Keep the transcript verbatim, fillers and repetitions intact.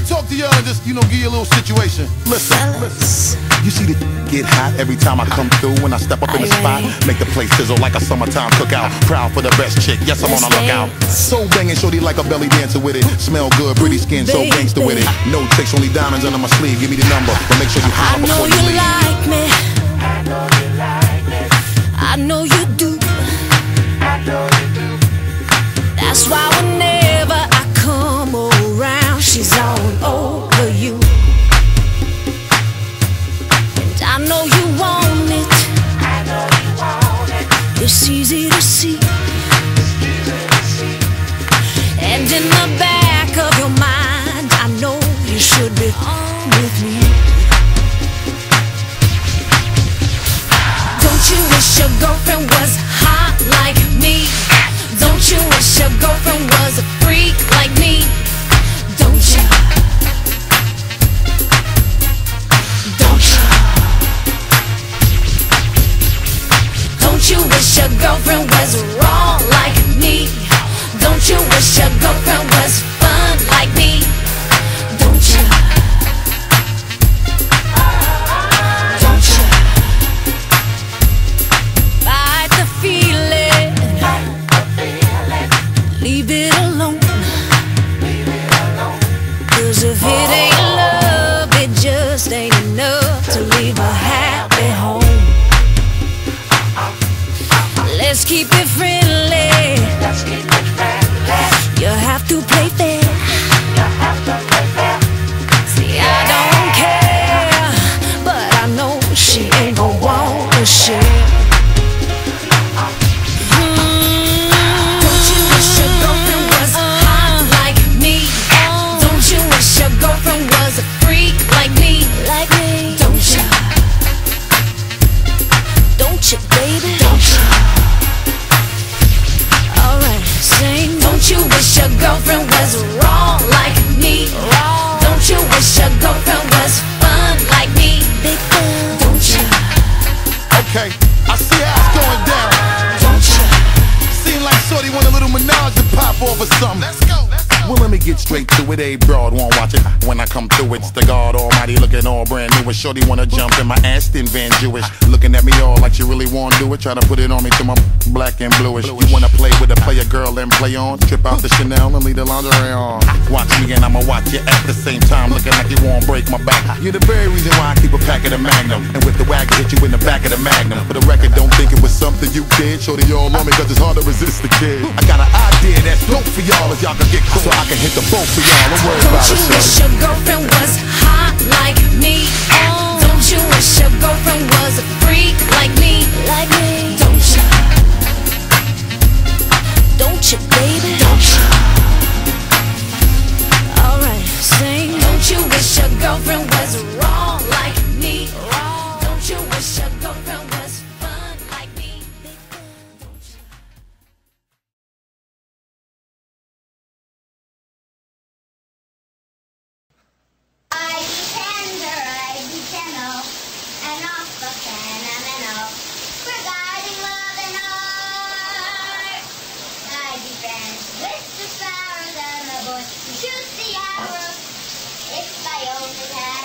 talk to y'all and just, you know, give you a little situation. Listen, listen. You see the get hot every time I come through. When I step up in the spot, make the place sizzle like a summertime cookout. Proud for the best chick, yes, I'm on a lookout. So banging, shorty like a belly dancer with it. Smell good, pretty skin, so gangster with it. No tricks, only diamonds under my sleeve. Give me the number, but make sure you holler before you leave. Like me. I know you like me. I know you do. I know you do. That's why whenever I come around, she's all over you. And I know you want it. I know you want it. It's easy to see. It's easy to see. And in the back of your mind, I know you should be on with me. Don't you wish your girlfriend was hot like me? Don't you wish your girlfriend was a freak like me? Don't you? Don't you? Don't you wish your girlfriend was wrong like me? Don't you wish your girlfriend was fun like me? Don't you? Don't you? Fight the feeling. Leave it alone. Cause if it ain't love, it just ain't enough to leave a happy home. Let's keep it friendly. Let's keep it friendly. You have to play fair. You have to play fair. See, I don't care, but I know she ain't gon' want to share. Girlfriend was a freak like me, like me. Don't you? Don't you, baby? Don't you? Alright, sing. Don't you wish your girlfriend was wrong like me? Wrong. Don't you wish your girlfriend was fun like me? Big fun. Don't you? Okay, I see how it's going down. Don't you? Seem like shorty want a little menage to pop off or something. Let's go. Well, let me get straight to it. A broad won't watch it when I come through. It's the God Almighty looking all brand new. And shorty wanna jump in my Aston Van Jewish, looking at me all like she really wanna do it. Try to put it on me to my black and bluish. You wanna play with a player girl and play on? Trip out the Chanel and leave the lingerie on. Watch me and I'ma watch you at the same time, looking like you won't break my back. You're the very reason why I keep a pack of the Magnum, and with the wagon hit you in the back of the Magnum. For the record, don't think it was something you did. Shorty all on me cause it's hard to resist the kid. I got an idea that's dope for y'all if y'all can get cool. So I can hit the boat for y'all. Don't worry about it. Don't you wish your girlfriend was hot like me? Oh. Don't you wish your girlfriend was a freak like me? Like me. Don't you? Don't you, baby? Don't you? Alright, sing. Don't you wish your girlfriend was wrong like me? Wrong. Don't you wish your girlfriend was fun like me? Big fun. Don't you? I be tender, I be gentle, and off the phenomenal, regarding love and art. I be friends with the flowers and the bush, who shoots the arrow, if I only had